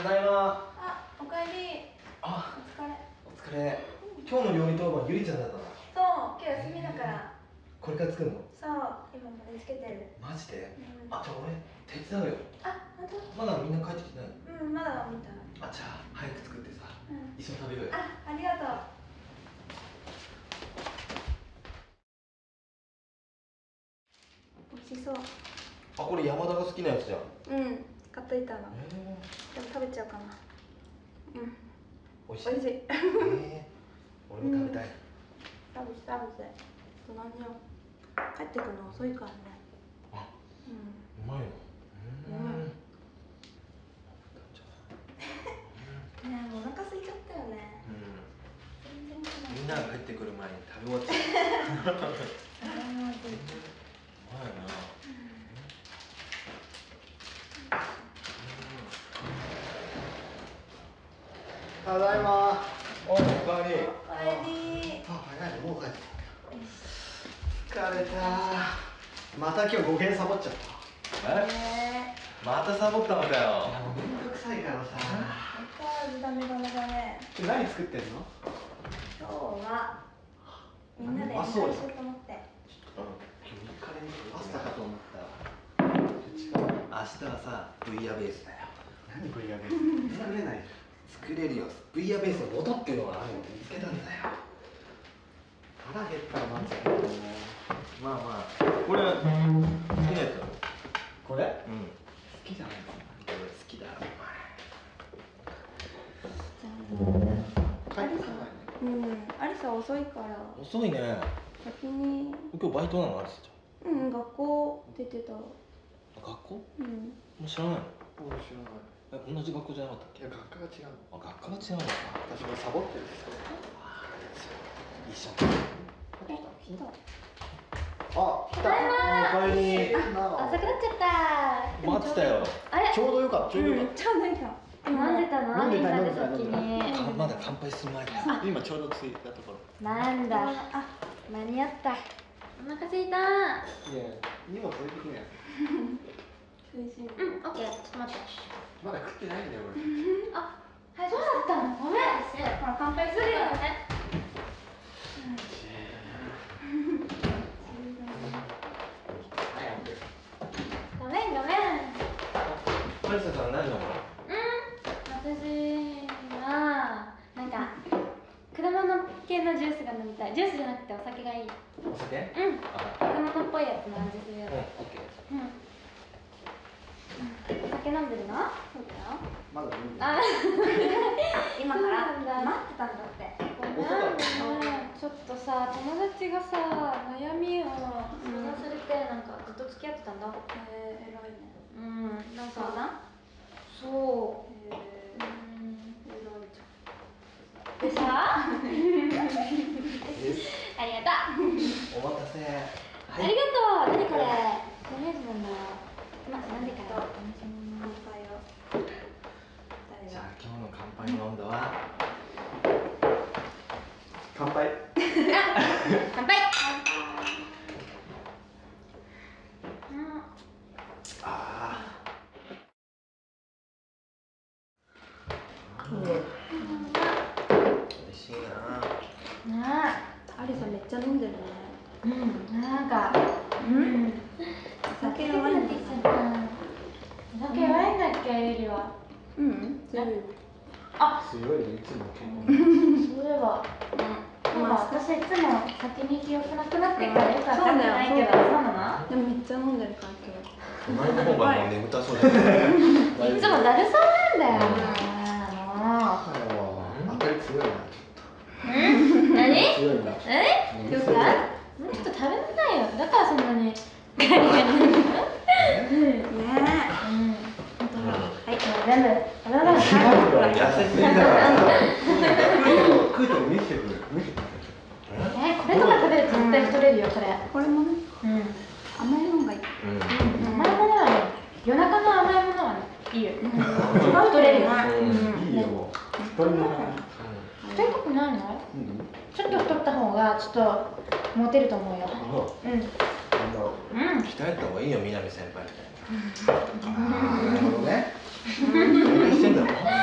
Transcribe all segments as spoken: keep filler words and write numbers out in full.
ただいま。 あ、おかえり。 あ、 お疲れ。 お疲れ。今日の料理当番ゆりちゃんだったの。 そう、今日休みだから。 これから作るの？ そう、今盛り付けてる。 マジで？ うん、 あ、じゃあ俺手伝うよ。 あ、本当？ まだみんな帰ってきてない？ うん、まだ見た。 あ、じゃあ早く作ってさ、 うん、 一緒に食べようよ。 あ、ありがとう。美味しそう。 あ、これ山田が好きなやつじゃん。 うん、買っといたの。 えー、 でも食べちゃうかな。うん。 美味しい。 美味しい。 えー、俺も食べたい。 食べて食べて。と何よ。帰ってくるの遅いからね。 あ、 うん。 うまいの。うん。 ねえ、もうお腹空いちゃったよね。 うん。 全然来ない。 みんなが帰ってくる前に食べ終わっちゃう。うまいな。 ただいま。 お、おかえり。 おかえり。 あ、早いね、もう帰ってきた。疲れた。また今日語源サボっちゃった。 え？ ねえ。 またサボったのかよ。 めんどくさいからさ。 ダメダメダメ。 今日何作ってんの？ 今日はみんなで演奏しようと思って。 うん。今日カレーにパスタかと思ったわ。 明日はさ、ブイヤベースだよ。 何ブイヤベース？作れないじ作れるよ。ブイヤベースの元っていうのがあるのを見つけたんだよ。 ゃん。腹減ったらなんつうの。 まあまあ、これ好きなやつだろ。 これ？ うん。 好きじゃないの？ これ好きだろ、 アリサ、うん、アリサ遅いからお前。遅いね。 先に。 今日バイトなの、アリスちうん、学校出てた。 ゃん。学校？ うん。 もう知らないの？ 俺知らない。 え、同じ学校じゃなかったっけ？ いや、学科が違うの。 あ、学科が違うのか。 私もサボってる。 一緒に。 え、来た。 あ、来た。 ただいまおかえり。 あ、遅くなっちゃった。 待ってたよ。 あれ。 ちょうどよかった。ちょうどよかっうん、ちょうどいいか。 飲んでたの？ 飲んでたみんなで先飲んでたに。 かまだ乾杯する前だよ。 た。今ちょうど着いたところ。 なんだ、 あ、 間に合った。お腹すいた。 いや、荷物置いてくね。 食いしん坊。 うん、オッケー。ちょっと待って。 まだ食ってないんだよ俺。 あ、はい、そうだったの。ごめん。 ほら、乾杯するよね。 ごめん、ごめん。 アリサさん何飲むの？ うん、私は、なんか、果物系のジュースが飲みたい。ジュースじゃなくてお酒がいい。 お酒？ うん、 あ、 果物っぽいやつの味するやうん、 つ。 オッケー。 うん。お酒飲んでるの？ そうだよ。 まだ飲んであ、 今からそうなんだ。 待ってたんだって。 ごめんね。ちょっとさ、友達がさ、悩みを相談されて、なんかずっと付き合ってたんだ。 えー、偉いね。 うん、なんか、 相談？ そう。 えうー、 ん。 偉いじでさ、ありがとう。 お待たせ。 ありがとう。何これ？マヨネーズなんだ。まあ、なんでかな。楽しみゃん。 ま乾杯を。誰が？ じゃあ今日の乾杯の温度は乾杯。 乾杯。うん。 あうん。 ー、美味しいな。 ねアリサめっちゃ飲んでるね。 え。うん。なんか。 ううんん。 お酒弱いんだって言ってた。お酒弱いんだっけ、ゆりは。 うん強い。 あ、 強いね、いつも結構。 そういえば。まあ、私いつも先に記憶なくなってからよくわかってないけど、そうなの？ でもめっちゃ飲んでるから今日。 隣の方がもう眠たそうだね。 いつもだるそうなんだよ。 あ当たり強いな。 うん？何？ 強いな。 え？ 強いちょっと食べなさいよ。だからそんなにガリガリなの？ ねうん。 はい。 全部食べなさい。 痩せすぎだからさ。 食うと見せてくる。見せてくる。 え、これとか食べると絶対太れるよ、これ。 これもね、 うん。 甘いのがいい。 うん。 甘いものはね、夜中の甘いものはね、いいよ。太れるよ。 いいよ。太りながら。 太りたくないの？ちょっと太った方がちょっとモテると思うよ。うん。うん。 鍛えた方がいいよ、南先輩みたいな。 なるほどね。 何してんだろ？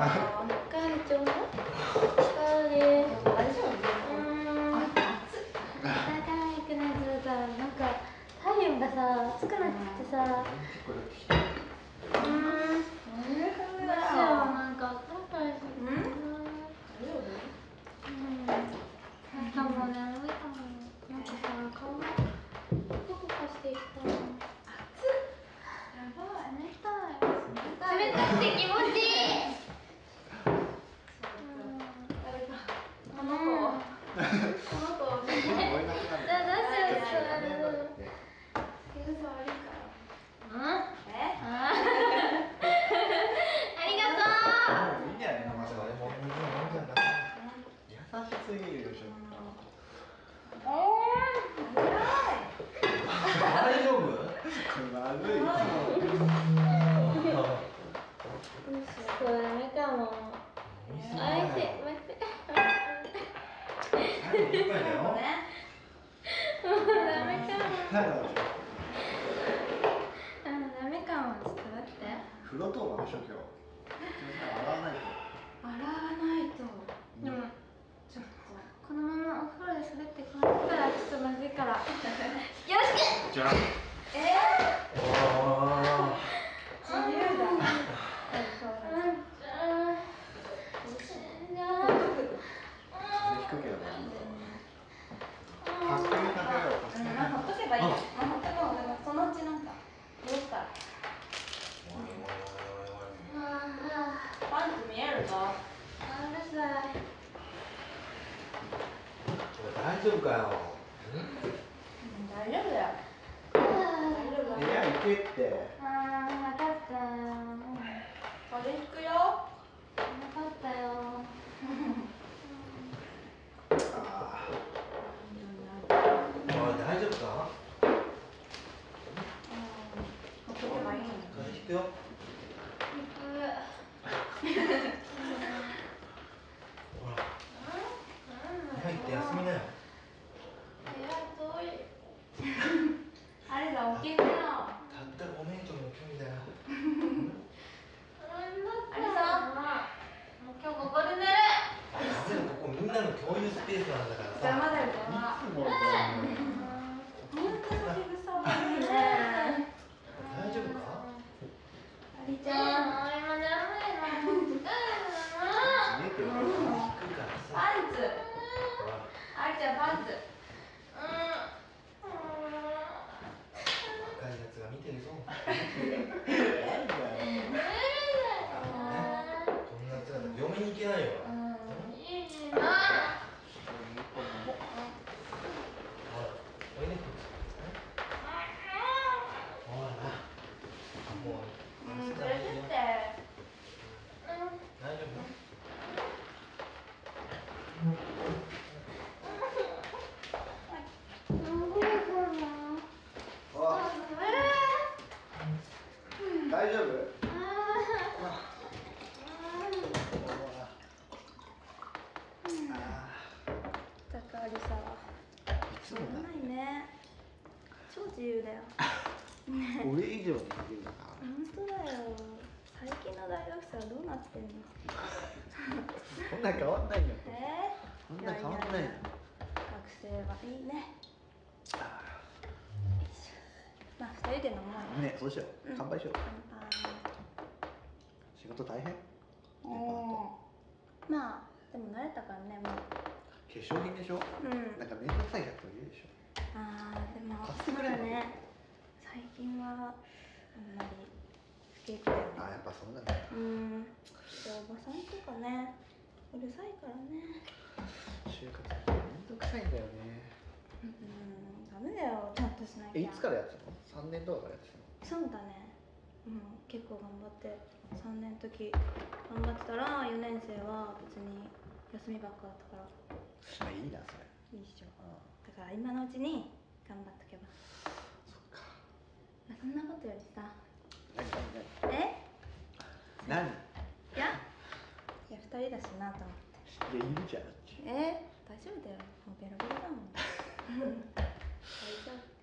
あー疲れちゃうの？ 疲れ。 大丈夫？ うん。 あ、 なかなかね、さ、なんか体温がさ、熱くなってきてさ。うん。どうしよう、なんか肩痛いし。うん。 大丈夫？ うん。なんかもうね、眠いかも。なんかさ、顔がポカポカしてきた。 熱っ。やばい。 冷たい。冷たくて気持ちいい。 誰かこの子この子燃えなくなる。 どうしよう、 手が触るから。え？ ありがとう。 いいんじゃないの、まさかね、もう水飲んじゃうんだから。優しすぎるよ、しょ。 大丈夫？ これまずい。 そうダメかも。おいしい、おいしい。 最後一杯だよ。 もうダメかも。あ、ダメかも。ちょっと待って。 風呂当番でしょ、今日。洗わないと。 洗わないと。 でも、 ちょっとこのままお風呂で滑ってこうやったらちょっとまずいから。よし。 じゃあ。 えあー、自由だ。 うん、じゃあ。 風邪ひくけどね。助けるだけだよ、助ける。 まあ、ほっとけばいいよ。まあ、ほっとこう。でもそのうちなんかどうしたら。パンツ見えるぞ。 あ、うるさい。 大丈夫かよ。 大丈夫だよ。 あ大丈夫だよ。 部屋行けって。 あ、分かったよ。 風邪ひくよ。 分かったよ。 ああ。 おい、大丈夫か？ ほっとけばいいの。 風邪ひくよ。ほら、入って休みなよ。 あれだ、起きるよ。 たったごメートルの距離だよ。 あれさ、 もう今日ここで寝る。 ダメだ、ここみんなの共有スペースなんだからさ。 邪魔だよ、邪魔。 いつもだよね。 ほんとさ、仕草悪いね。 大丈夫か？ ありちゃん。 もう今眠いの。 寝てよ。 行くからさ。 パンツ。 ほら、 ありちゃん、パンツ。 若いやつが見てるぞ。 なんだよ。 こんな姿嫁に行けないよ。 いいな。 おいで。ほら、もう、 うん、連れてって。 大丈夫？ 大丈夫？ だからさ、 いつもだ。 ないね。超自由だよ。 俺以上にできるのか。 本当だよ。最近の大学生はどうなってんの？ こんな変わんないよ。 えこんな変わんないよ。 学生はいいね。まあ二人で飲もうよ。 ね、そうしよう。乾杯しよう。 乾仕事大変？ 杯。おー。まあでも慣れたからね、もう。 化粧品でしょ？ うん。 なんか面倒くさいやついるでしょ。 ああ、でもそうだね。最近はあんまり不景気だよね。 あ、やっぱそうだね。 うん。でおばさんとかね、うるさいからね。 就活面倒くさいんだよね。 うん、ダメだよ、ちゃんとしなきゃ。 え、いつからやってたの？三年とかからやってたの？ そうだね。うん、結構頑張ってさんねんの時頑張ってたらよねん生は別に休みばっかだったから。 まあいいなそれ。 いいっしょ。 ああ、 だから今のうちに頑張っとけば。 そっか。 まあそんなことよりさ。 何え？ 何？何？ いや、いや二人だしなと思って。 いやいるじゃん。 え？大丈夫だよ。もうベロベロだもん。大丈夫。